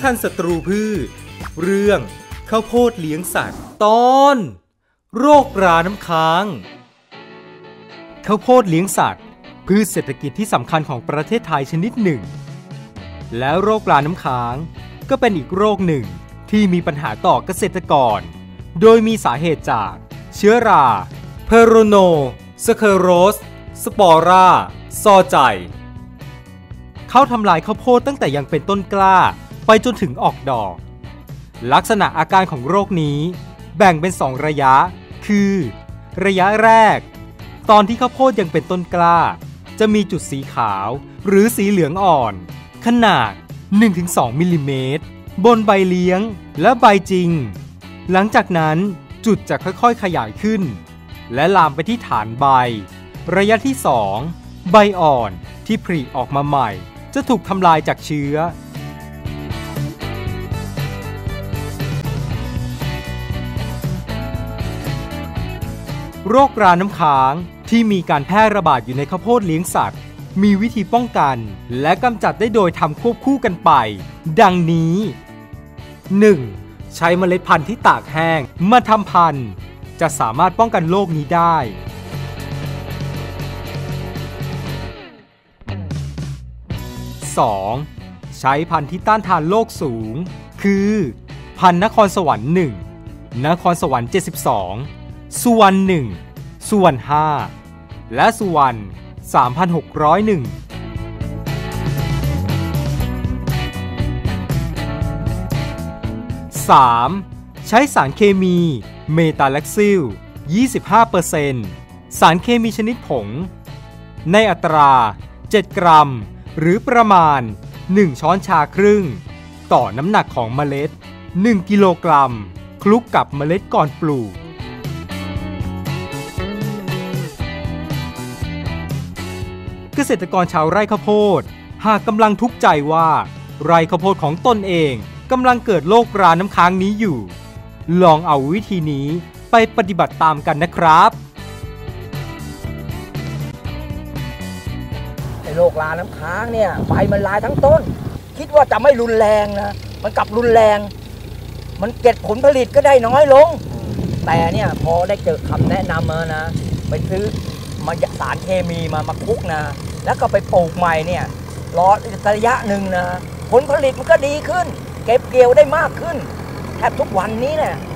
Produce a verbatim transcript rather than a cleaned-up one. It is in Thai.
ทันศัตรูพืชเรื่องข้าวโพดเลี้ยงสัตว์ตอนโรคราน้ำค้างข้าวโพดเลี้ยงสัตว์พืชเศรษฐกิจที่สำคัญของประเทศไทยชนิดหนึ่งแล้วโรคราน้ำค้างก็เป็นอีกโรคหนึ่งที่มีปัญหาต่อเกษตรกรโดยมีสาเหตุจากเชื้อราเพโรโนสเคโรสสปอราซอใจเข้าทำลายข้าวโพดตั้งแต่ยังเป็นต้นกล้าไปจนถึงออกดอกลักษณะอาการของโรคนี้แบ่งเป็นสองระยะคือระยะแรกตอนที่ข้าวโพดยังเป็นต้นกล้าจะมีจุดสีขาวหรือสีเหลืองอ่อนขนาด หนึ่งถึงสอง มิลลิเมตรบนใบเลี้ยงและใบจริงหลังจากนั้นจุดจะค่อยๆขยายขึ้นและลามไปที่ฐานใบระยะที่สองใบอ่อนที่ผลิออกมาใหม่จะถูกทำลายจากเชื้อโรคราน้ำค้างที่มีการแพร่ระบาดอยู่ในข้าวโพดเลี้ยงสัตว์มีวิธีป้องกันและกำจัดได้โดยทำควบคู่กันไปดังนี้ หนึ่ง. ใช้เมล็ดพันธุ์ที่ตากแห้งมาทำพันธุ์จะสามารถป้องกันโรคนี้ได้ สอง. ใช้พันธุ์ที่ต้านทานโรคสูงคือพันธุ์นครสวรรค์หนึ่งนครสวรรค์เจ็ดสิบสองสุวรรณหนึ่งสุวรรณห้าและสุวรรณสามพันหกร้อยเอ็ด สาม. ใช้สารเคมีเมตาแล็กซิล ยี่สิบห้าเปอร์เซ็นต์ สารเคมีชนิดผงในอัตราเจ็ดกรัมหรือประมาณหนึ่งช้อนชาครึ่งต่อน้ำหนักของเมล็ดหนึ่งกิโลกรัมคลุกกับเมล็ดก่อนปลูกเกษตรกรชาวไร่ข้าวโพดหากกำลังทุกข์ใจว่าไร่ข้าวโพดของตนเองกำลังเกิดโรคราน้ำค้างนี้อยู่ลองเอาวิธีนี้ไปปฏิบัติตามกันนะครับไอ้โรคราน้ำค้างเนี่ยใบมันลายทั้งต้นคิดว่าจะไม่รุนแรงนะมันกลับรุนแรงมันเก็บผลผลิตก็ได้น้อยลงแต่เนี่ยพอได้เจอคำแนะนำมานะไปซื้อมาสารเคมีมามาคุกนะแล้วก็ไปปลูกใหม่เนี่ยรอระยะหนึ่งนะผลผลิตมันก็ดีขึ้นเก็บเกี่ยวได้มากขึ้นแทบทุกวันนี้เนี่ย